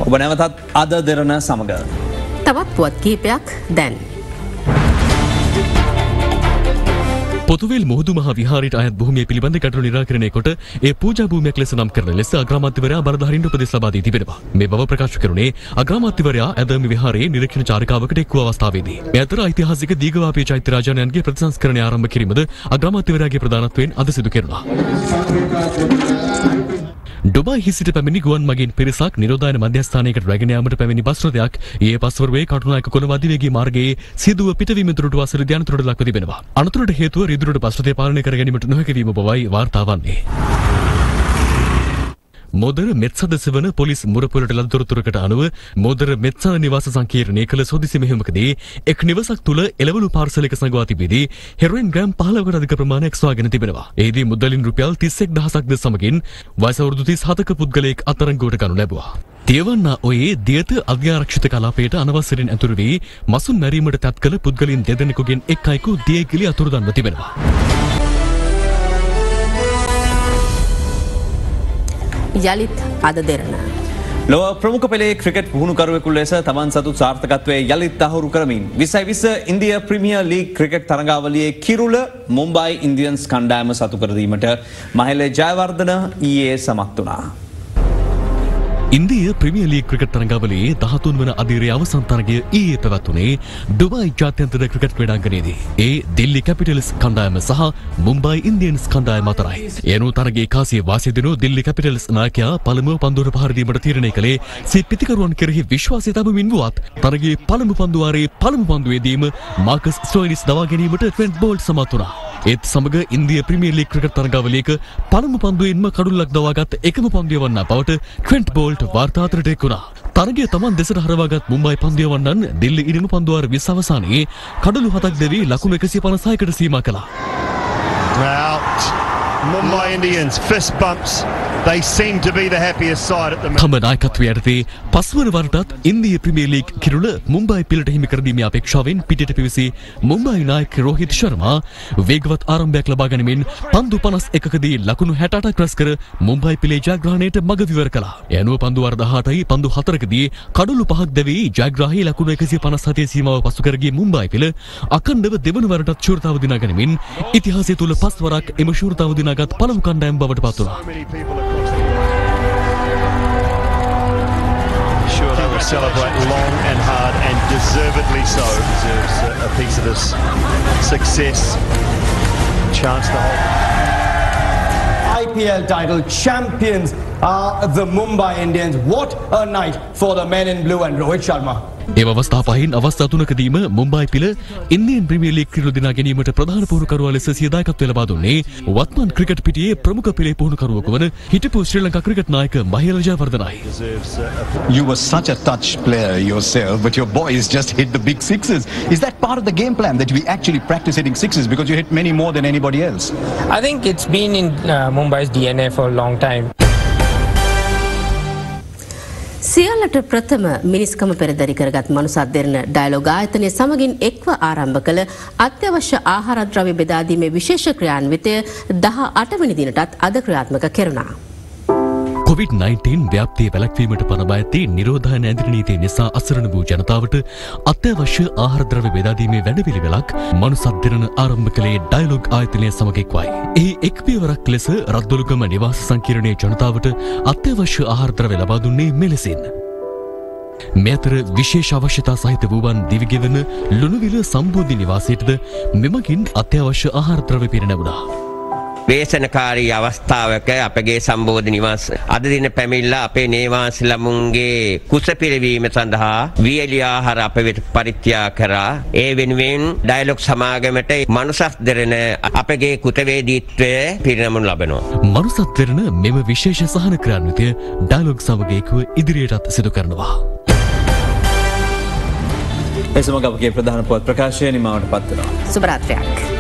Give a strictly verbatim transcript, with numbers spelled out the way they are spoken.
ඔබ නැවතත් අද දෙරණ සමග. තවත් පුවත් කිහිපයක් දැන්. පොතුවේල් මුහුදු මහ විහාරයට අයත් භූමිය පිළිබඳ ගැටලු නිරාකරණය කොට ඒ පූජා භූමියක් ලෙස නම් කරන ලෙස අග්‍රාමාත්‍යවරයා බලධාරීන්ට උපදෙස් ලබා දී තිබෙනවා. මේ බව ප්‍රකාශ කරුණේ අග්‍රාමාත්‍යවරයා ඇදමි විහාරයේ නිරීක්ෂණ චාරිකාවකට එක් වූ අවස්ථාවේදී. මේ අතර ඓතිහාසික දීඝවාපී චෛත්‍ය රාජානයන්ගේ ප්‍රතිසංස්කරණය ආරම්භ කිරීමද අග්‍රාමාත්‍යවරයාගේ ප්‍රධානත්වයෙන් අද සිදු කෙරුණා. ඩුබායි සිට පැමිණි ගුවන් මගින් පිරිසක් නිරෝධායන මධ්‍යස්ථානයකට රැගෙන යාමට පැමිණි බස් රථයක් ඊයේ පස්වරුවේ කටුනායක කොළඹ අධිවේගී මාර්ගයේ සිදුව පිටවීම තුරට වසර ධානතුරට ලක්ව තිබෙනවා. අනතුරට හේතුව රිදුරට බස් රථය පාලනය කර ගැනීමට නොහැකි වීම බවයි වාර්තා වන්නේ. මොදර මෙත්සද සෙවන පොලිස් මුරපොලට ලද තොරතුරකට අනුව මොදර මෙත්සද නිවාස සංකීර්ණයේ කළ සොදිසි මෙහෙයුමකදී එක් නිවසක් තුල එළවලු පාර්සලයක සංගවා තිබෙදී හෙරොයින් ග්‍රෑම් පහළොවකට අධික ප්‍රමාණයක් සොයාගෙන තිබෙනවා. එෙහිදී මුදලින් රුපියල් තිස් එක් දහසක්ද සමගින් වයස අවුරුදු තිස් හතක පුද්ගලයෙක් අත්අඩංගුවට ගනු ලැබුවා. තියවන්නා ඔයේ දියත අධ්‍යාරක්ෂිත කලාපයට අනවසරෙන් ඇතුළු වී මසුන් මැරීමට තත් කළ පුද්ගලයන් දෙදෙනෙකුගෙන් එක් අයෙකු දියගිලි අතුරුදන්ව තිබෙනවා. යලිත් අද දෙරණ. ලොව ප්‍රමුඛ පෙළේ ක්‍රිකට් පුහුණුකරුවෙකු ලෙස තමන් සතු සාර්ථකත්වයේ යළිත් අහුරු කරමින් විසයි විස ඉන්දියා ප්‍රීමියර් ලීග් ක්‍රිකට් තරඟාවලියේ කිරුළ මුම්බයි ඉන්දියන්ස් කණ්ඩායම සතු කර දීමට මහේල ජයවර්ධන ඊයේ සමත් වුණා. ඉන්දිය ප්‍රීමියර් ලීග් ක්‍රිකට් තරඟාවලියේ දහතුන් වන අදියරේ අවසන් තරගය ඊයේ පැවැත්වුණේ ඩුබායි ජාත්‍යන්තර ක්‍රිකට් ක්‍රීඩාංගණයේදී. ඒ දිල්ලි කැපිටල්ස් කණ්ඩායම සහ මුම්බයි ඉන්දියන්ස් කණ්ඩායම අතරයි. එනු තරගයේ කාසිය වාසිය දෙනු දිල්ලි කැපිටල්ස් නායකයා පළමුව පන්දුවට පහර දීමට තීරණය කළේ සිය පිතිකරුවන් කෙරෙහි විශ්වාසය තබමින් වුවත් තරගයේ පළමු පන්දුවාරයේ පළමු පන්දුවේදීම මාකස් ස්ටොයිනිස් දවා ගැනීමට ට්වෙන්ට් බෝල්ට් සමත් වුණා. ඒත් සමග ඉන්දිය ප්‍රීමියර් ලීග් ක්‍රිකට් තරඟාවලියක පළමු පන්දුවෙන්ම කඩුල්ලක් දවාගත් එකම පන්දුව වන්නා බවට ට්වෙන්ට් බෝල්ට් වාර්තාතරට එක් වුණා. තරගය තමන් දෙසට හරවාගත් මුම්බයි පන්දුව වන්නන් දිල්ලි ඉරිමු පන්දුවාර විස්ස අවසානයේ කඩලු හතක් දෙවී ලකුණු එකසිය පනසහයකට සීමා කළා. Out. Mumbai Indians fist bumps. They seem to be the happiest side at the moment. තම නායකත්වයේ යටතේ පස්වන වරටත් ඉන්දිය ප්‍රීමියර් ලීග් කිරුළ මුම්බයි පිළට හිමි කර දීමේ අපේක්ෂාවෙන් පිටට පිවිසි මුම්බයි නායක රෝහිත් ශර්මා වේගවත් ආරම්භයක් ලබා ගැනීමෙන් පන්දු පනස් එකකදී ලකුණු හැට අටක් රැස් කර මුම්බයි පිළේ ජයග්‍රහණයට මඟ විවර කළා. ඒ අනුව පන්දු වර දහඅටයි පන්දු හතරකදී කඩලු පහක් දැවී ජයග්‍රාහී ලකුණු එකසිය පනස් හතේ සීමාව පසු කර ගිය මුම්බයි පිළ අඛණ්ඩව දෙවන වරටත් ශූරතාව දිනා ගැනීමෙන් ඉතිහාසය තුල පස් වරක් එම ශූරතාව දිනාගත් පළමු කණ්ඩායම බවට පත් වුණා. Celebrate long and hard and deservedly so. Deserves a piece of this success. Chance to hold. I P L title champions are the Mumbai Indians. What a night for the men in blue and Rohit Sharma. ඒ අවස්ථා පහින් අවස්ථා තුනකදීම මුම්බයි පිළ Indian premier league කිරුළ දිනා ගැනීමට ප්‍රධාන පුහුණුකරුවා ලෙස සිය දායකත්වය ලබා දුන්නේ වත්මන් ක්‍රිකට් පිටියේ ප්‍රමුඛ පෙළේ පුහුණුකරුවෙකු වන හිටපු ශ්‍රී ලංකා ක්‍රිකට් නායක Mahela ජයවර්ධනයි. You were such a touch player yourself, but your boys just hit the big sixes. Is that part of the game plan that we actually practice hitting sixes because you hit many more than anybody else? I think it's been in uh, Mumbai's D N A for a long time. සියල්ලට ප්‍රථම මිනිස්කම පෙරදරි කරගත් මනුසත් දෙරණ dialogue ආයතනය සමගින් එක්ව ආරම්භ කළ අත්‍යවශ්‍ය ආහාර ද්‍රව්‍ය බෙදා දීමේ විශේෂ ක්‍රියාන්විතය දහ අට වෙනි දිනටත් අද ක්‍රියාත්මක කෙරුණා. කොවිඩ් නයින්ටීන් ව්‍යාප්තිය වැළැක්වීමට පන බය ඇති නිරෝධායන ඇඳිරි නීතිය නිසා අසරණ වූ ජනතාවට අත්‍යවශ්‍ය ආහාර ද්‍රව්‍ය බෙදා දීමේ වැඩපිළිවෙලක් මනුසත් දෙරණ ආරම්භ කළේ ඩයලොග් ආයතනය සමග එක්වයි. එහි එක් පියවරක් ලෙස රද්දොළුගම නිවාස සංකීර්ණයේ ජනතාවට අත්‍යවශ්‍ය ආහාර ද්‍රව්‍ය ලබා දුන්නේ මෙලෙසින්. මේ අතර විශේෂ අවශ්‍යතා සහිත වූවන් දිවිගෙවන ලුණුවිල සම්බෝධි නිවාසයටද මෙමගින් අත්‍යවශ්‍ය ආහාර ද්‍රව්‍ය පිරිනැමුණා. වේසනකාරී අවස්ථාවක අපගේ සම්බෝධි නිවාස අද දින පැමිණලා අපේ නේවාස ළමුන්ගේ කුස පිරවීම සඳහා වියලි ආහාර අප වෙත පරිත්‍යාග කරා. ඒ වෙනුවෙන් ඩයලොග් සමාගමට මනුසත් දෙරණ අපගේ කුතවේදීත්වය පිරිනමනු ලබනවා. මනුසත් දෙරණ මෙම විශේෂ සහන ක්‍රියාන්විතය ඩයලොග් සමග එක්ව ඉදිරියටත් සිදු කරනවා. එසමග අපගේ ප්‍රධාන පුවත් ප්‍රකාශය නිමාවට පත් වෙනවා. සුබ රාත්‍රියක්.